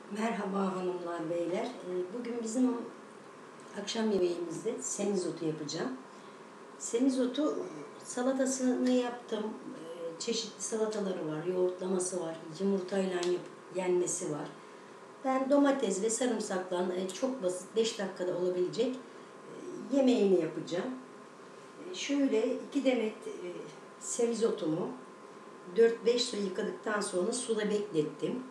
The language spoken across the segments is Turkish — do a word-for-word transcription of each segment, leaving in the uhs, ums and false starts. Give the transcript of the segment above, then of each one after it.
Merhaba hanımlar, beyler. Bugün bizim akşam yemeğimizde semizotu yapacağım. Semizotu salatasını yaptım. Çeşitli salataları var, yoğurtlaması var, yumurtayla yenmesi var. Ben domates ve sarımsakla çok basit, beş dakikada olabilecek yemeğini yapacağım. Şöyle iki demet semizotumu dört beş su yıkadıktan sonra suda beklettim.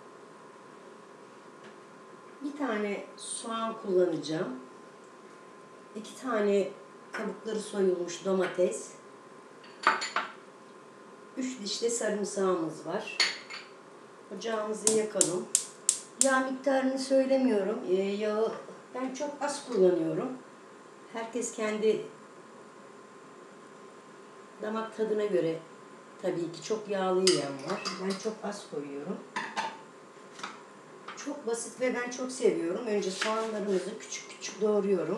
Bir tane soğan kullanacağım. İki tane kabukları soyulmuş domates. Üç diş de sarımsağımız var. Ocağımızı yakalım. Yağ miktarını söylemiyorum. Ee, yağı ben çok az kullanıyorum. Herkes kendi damak tadına göre tabii ki çok yağlı yiyen var. Ben çok az koyuyorum. Çok basit ve ben çok seviyorum. Önce soğanlarımızı küçük küçük doğruyorum.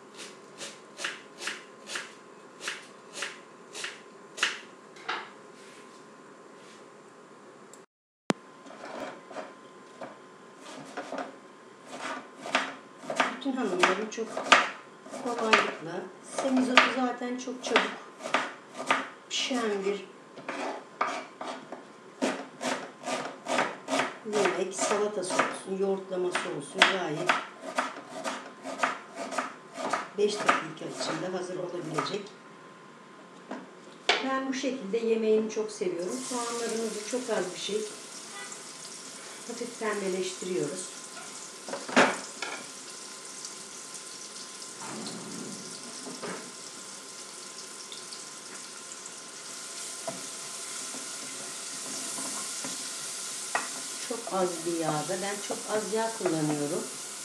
Bütün hanımlarım çok kolaylıkla, semizotu zaten çok çabuk pişen bir yemek, salatası olsun, yoğurtlaması olsun gayet beş dakika içinde hazır olabilecek. Ben bu şekilde yemeğini çok seviyorum. Soğanlarımızı çok az bir şey hafif pembeleştiriyoruz. Çok az bir yağda. Ben çok az yağ kullanıyorum.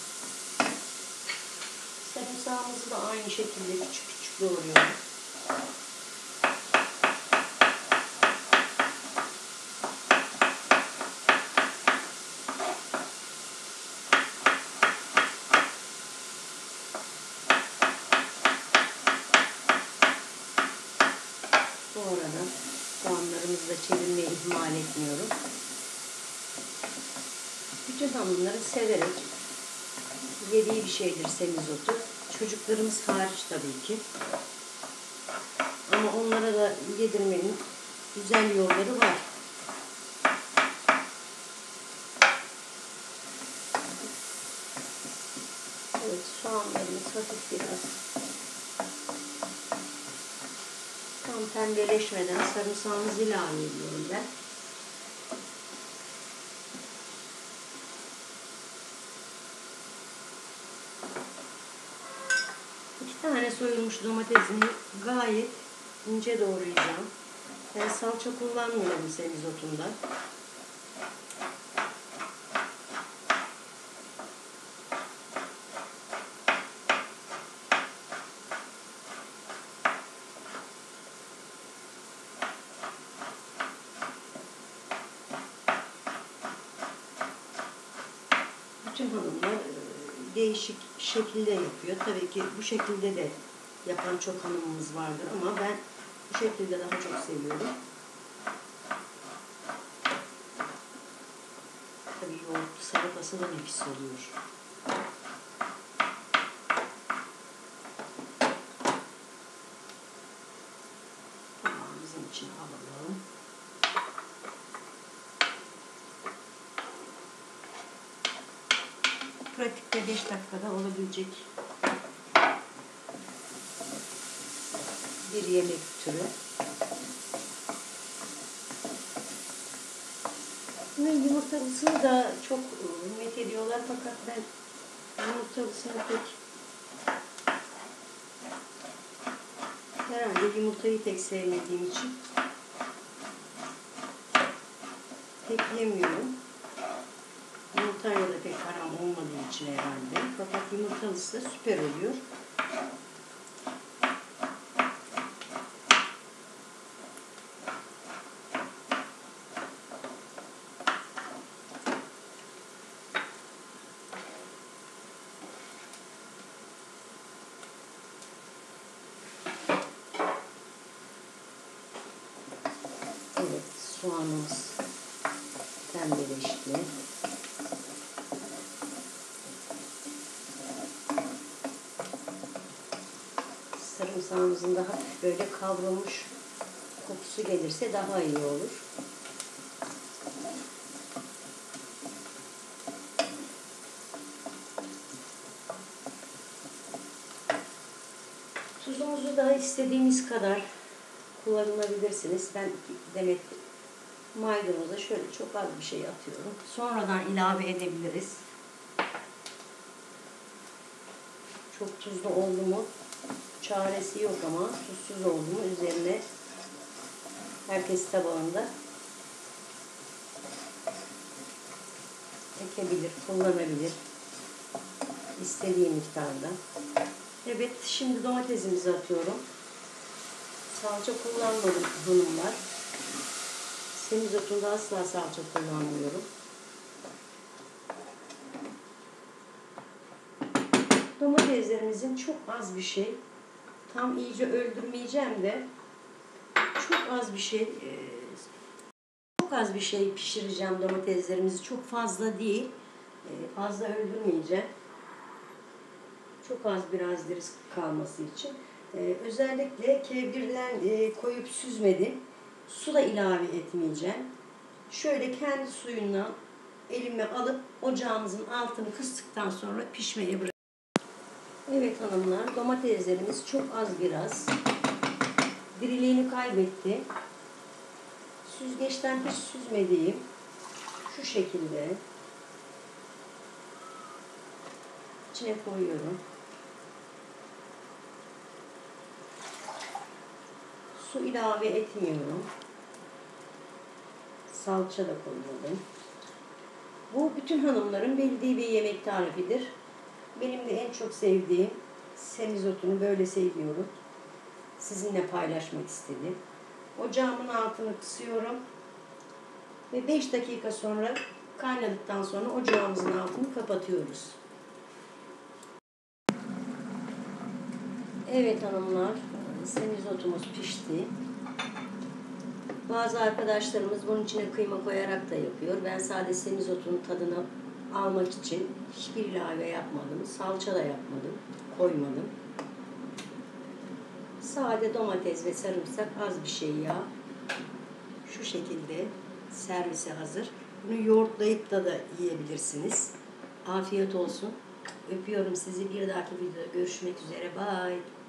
Sarımsağımızı da aynı şekilde küçük küçük doğruyorum. Bu arada soğanlarımızı da çevirmeyi ihmal etmiyorum. Bütün hanımları severek yediği bir şeydir semizotu. Çocuklarımız hariç tabii ki. Ama onlara da yedirmenin güzel yolları var. Evet, soğanlarımız hafif biraz tam pembeleşmeden sarımsağımızı ilave ediyorum ben. İki tane soyulmuş domatesini gayet ince doğrayacağım. Ben salça kullanmıyorum semizotumda. Bütün hanımlar değişik şekilde yapıyor. Tabii ki bu şekilde de yapan çok hanımımız vardır ama ben bu şekilde daha çok seviyorum. Tabii yoğurt salatası da nefis oluyor. Tabağımızın içine alalım. Pratikte beş dakikada olabilecek bir yemek türü. Bunun yumurtalısını da çok ümit ediyorlar fakat ben yumurtalısını pek herhalde yumurtayı pek sevmediğim için pek yemiyorum. Yumurtayla da pek aram olmadığı için herhalde. Fakat yumurtalısı da süper oluyor. Evet, soğanımız pembeleşti. sarımsağımızın da hafif böyle kavrulmuş kokusu gelirse daha iyi olur. Tuzumuzu da istediğimiz kadar kullanabilirsiniz. Ben demek maydanoza şöyle çok az bir şey atıyorum. Sonradan ilave edebiliriz. Çok tuzlu oldu mu çaresi yok ama tuzsuz oldu mu üzerine herkes tabağında ekebilir, kullanabilir istediği miktarda. Evet, şimdi domatesimizi atıyorum. Salça kullanmadım hanımlar. Semizotunda asla salça kullanmıyorum. Domateslerimizin çok az bir şey, tam iyice öldürmeyeceğim de çok az bir şey, çok az bir şey pişireceğim domateslerimizi. Çok fazla değil, fazla öldürmeyeceğim. Çok az biraz diri kalması için. Özellikle kevgirden koyup süzmedim. Su da ilave etmeyeceğim. Şöyle kendi suyundan elime alıp ocağımızın altını kıstıktan sonra pişmeye bırakıyorum. Evet hanımlar, domateslerimiz çok az biraz diriliğini kaybetti. Süzgeçten hiç süzmediğim şu şekilde içine koyuyorum. Su ilave etmiyorum. Salça da koymadım. Bu bütün hanımların bildiği bir yemek tarifidir. Benim de en çok sevdiğim semizotunu böyle seviyorum. Sizinle paylaşmak istedim. Ocağımın altını kısıyorum. Ve beş dakika sonra kaynadıktan sonra ocağımızın altını kapatıyoruz. Evet hanımlar, semizotumuz pişti. Bazı arkadaşlarımız bunun içine kıyma koyarak da yapıyor. Ben sadece semizotunun tadını almak için hiçbir ilave yapmadım. Salça da yapmadım, koymadım. Sade domates ve sarımsak, az bir şey yağ. Şu şekilde servise hazır. Bunu yoğurtlayıp da da yiyebilirsiniz. Afiyet olsun. Öpüyorum sizi. Bir dahaki videoda görüşmek üzere. Bye.